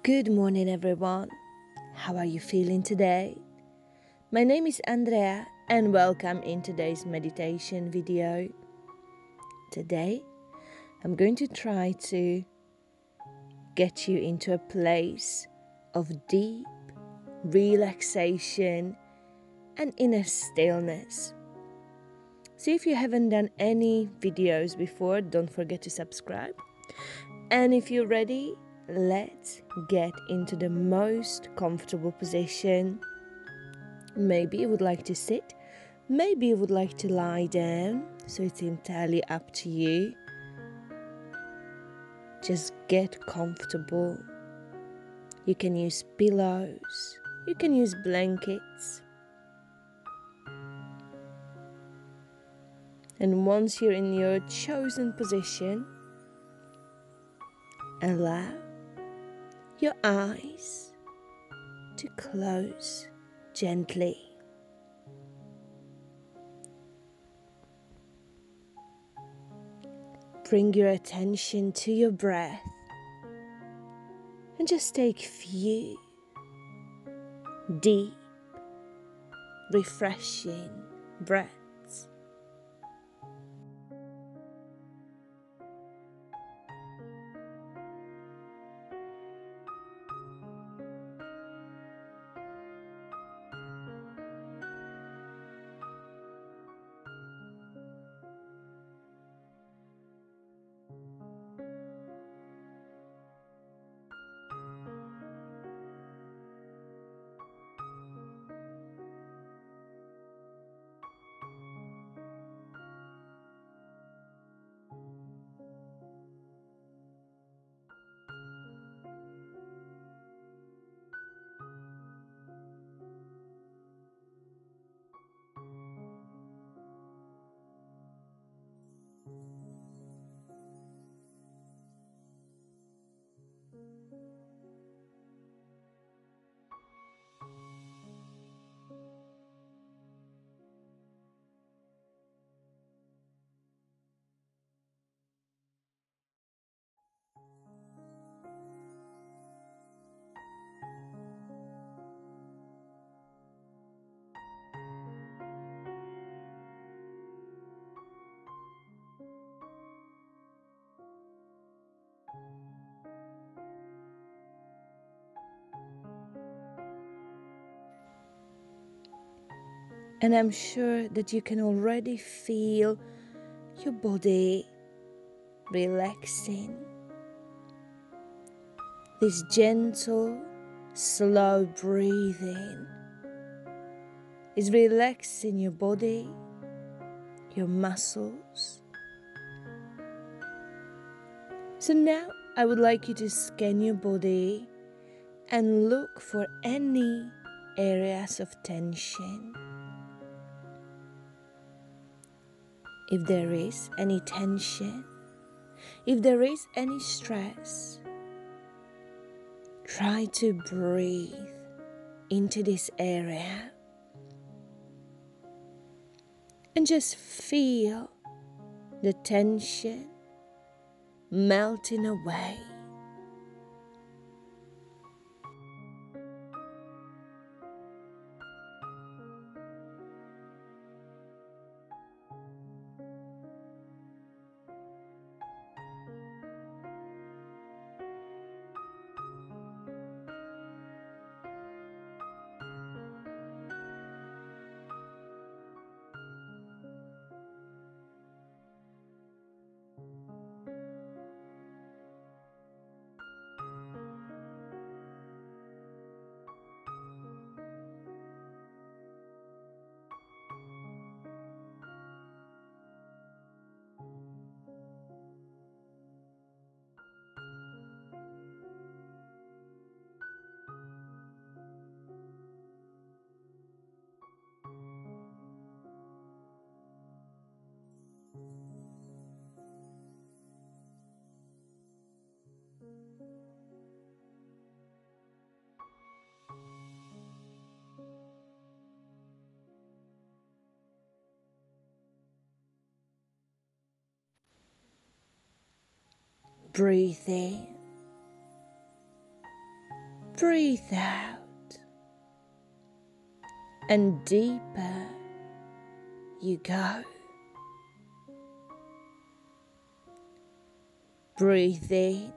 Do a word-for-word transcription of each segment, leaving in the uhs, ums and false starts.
Good morning, everyone. How are you feeling today? My name is Andrea and welcome in today's meditation video. Today, I'm going to try to get you into a place of deep relaxation and inner stillness. So if you haven't done any videos before, don't forget to subscribe. And if you're ready, let's get into the most comfortable position. Maybe you would like to sit, maybe you would like to lie down, so it's entirely up to you. Just get comfortable. You can use pillows, you can use blankets. And once you're in your chosen position, allow your eyes to close gently. Bring your attention to your breath and just take few deep, refreshing breaths. And I'm sure that you can already feel your body relaxing. This gentle, slow breathing is relaxing your body, your muscles. So now I would like you to scan your body and look for any areas of tension. If there is any tension, if there is any stress, try to breathe into this area and just feel the tension melting away. Breathe in breathe out, and deeper you go. Breathe in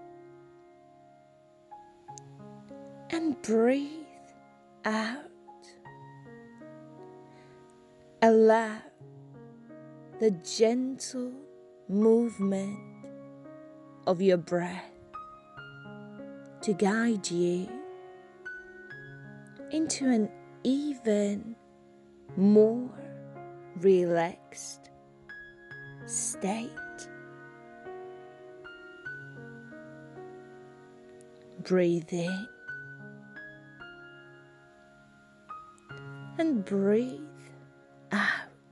and breathe out. Allow the gentle movement of your breath to guide you into an even more relaxed state. Breathe in and breathe out.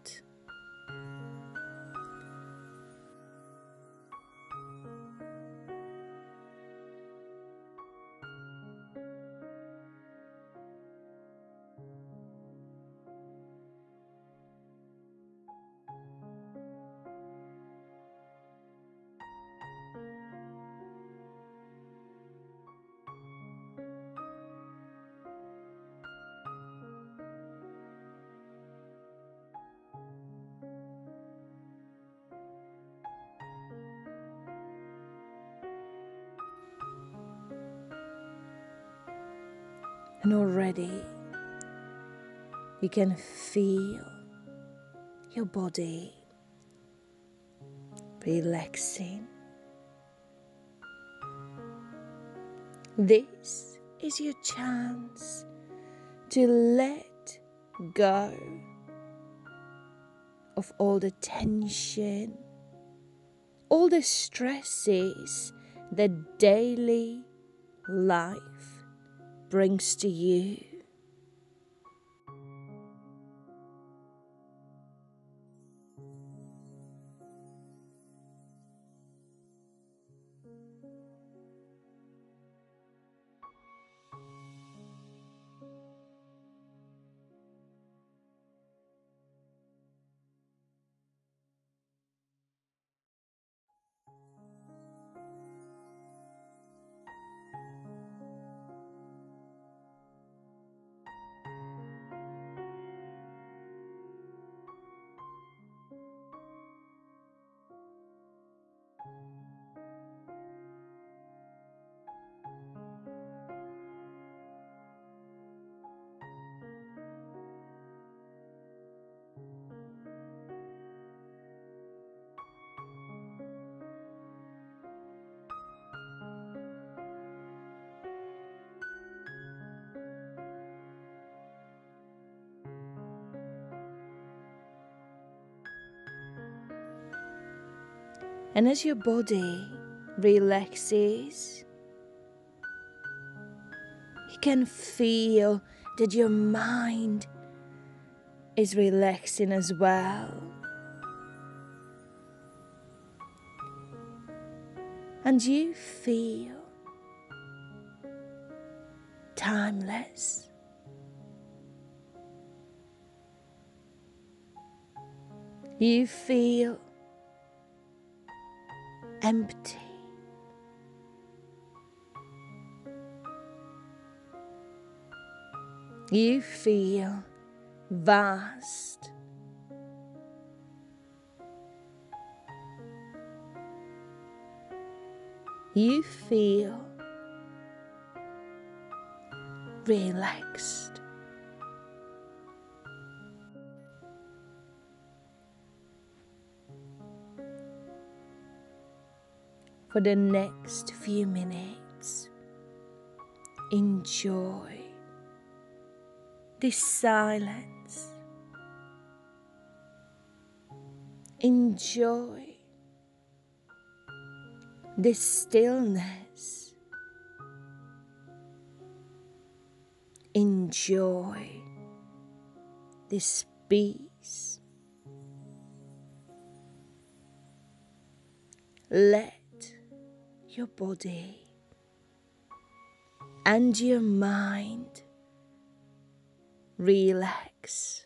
And already you can feel your body relaxing. This is your chance to let go of all the tension, all the stresses that daily life brings to you. And as your body relaxes, you can feel that your mind is relaxing as well. And you feel timeless. You feel empty. You feel vast. You feel relaxed. For the next few minutes, enjoy this silence. Enjoy this stillness. Enjoy this peace. Let your body and your mind relax.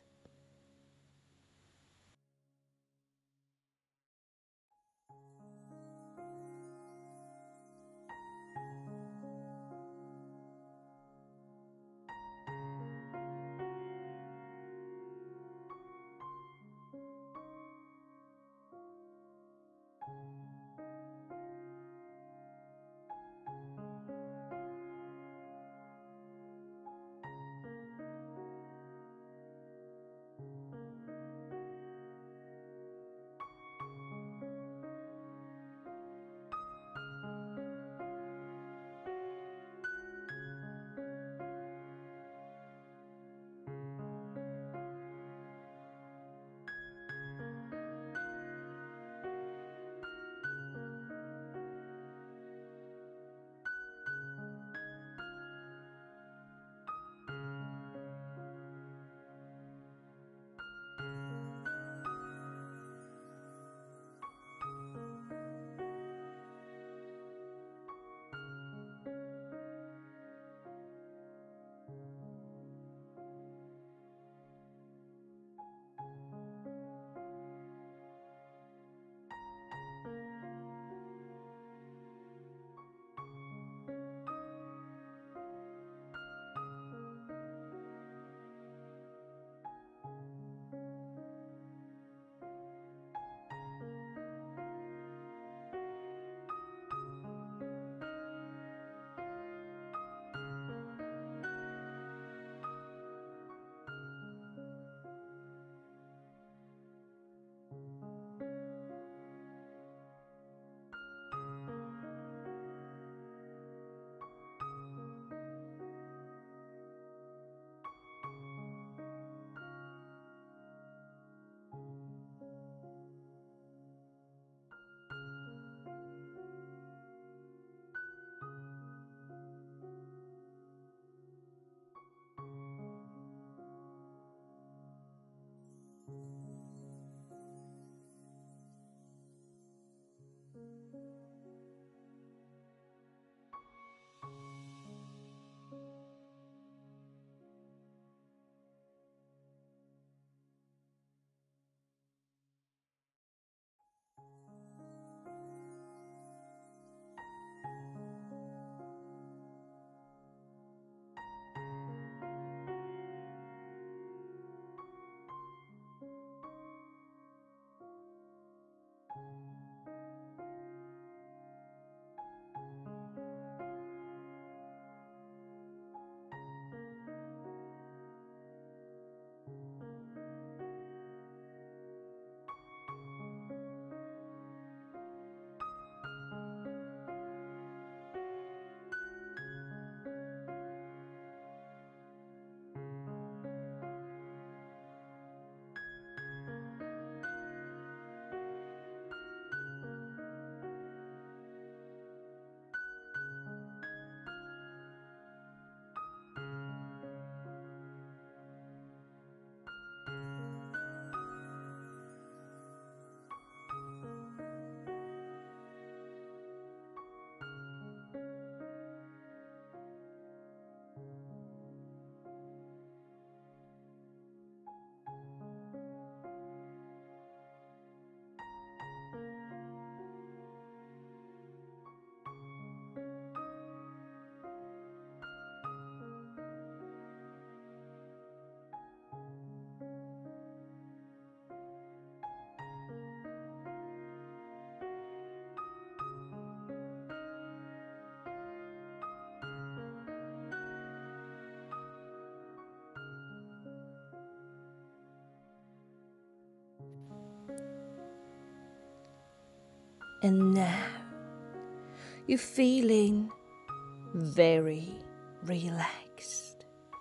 And now you're feeling very relaxed,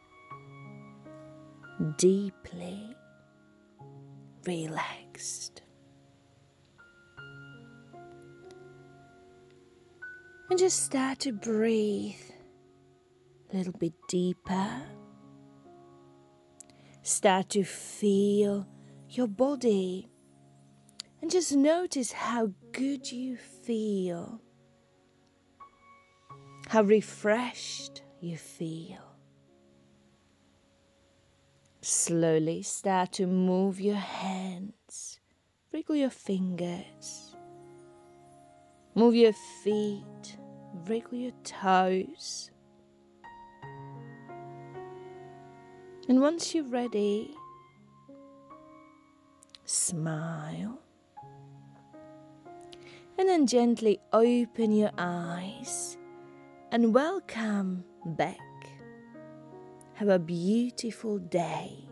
deeply relaxed. And just start to breathe a little bit deeper. Start to feel your body and just notice how good you feel, how refreshed you feel. Slowly start to move your hands, wriggle your fingers, move your feet, wriggle your toes. And once you're ready, smile. And then gently open your eyes and welcome back. Have a beautiful day.